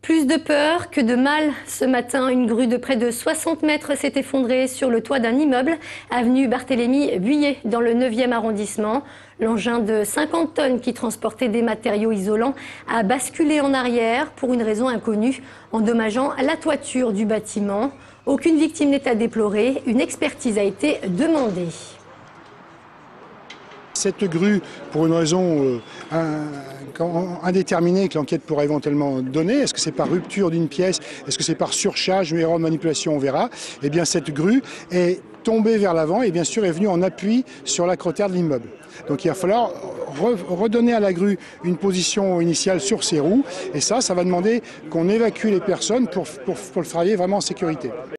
Plus de peur que de mal. Ce matin, une grue de près de 60 mètres s'est effondrée sur le toit d'un immeuble, avenue Barthélemy-Buillet, dans le 9e arrondissement. L'engin de 50 tonnes qui transportait des matériaux isolants a basculé en arrière pour une raison inconnue, endommageant la toiture du bâtiment. Aucune victime n'est à déplorer. Une expertise a été demandée. Cette grue, pour une raison indéterminée que l'enquête pourra éventuellement donner, est-ce que c'est par rupture d'une pièce, est-ce que c'est par surcharge ou erreur de manipulation, on verra. Eh bien cette grue est tombée vers l'avant et bien sûr est venue en appui sur l'acrotère de l'immeuble. Donc il va falloir redonner à la grue une position initiale sur ses roues et ça va demander qu'on évacue les personnes pour le travailler vraiment en sécurité.